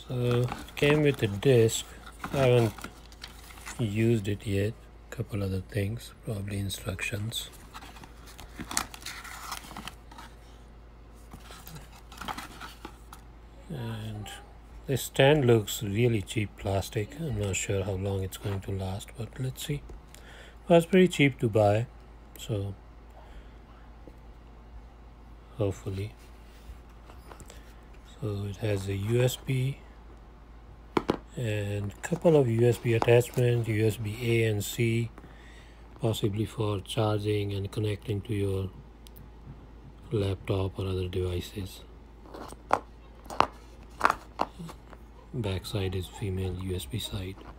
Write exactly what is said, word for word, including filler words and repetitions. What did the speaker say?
So it came with a disc. I haven't used it yet. Couple other things, probably instructions. And this stand looks really cheap plastic. I'm not sure how long it's going to last, but let's see. Well, it's pretty cheap to buy, so hopefully. So it has a U S B and couple of U S B attachments, U S B A and C, possibly for charging and connecting to your laptop or other devices. Back side is female U S B side.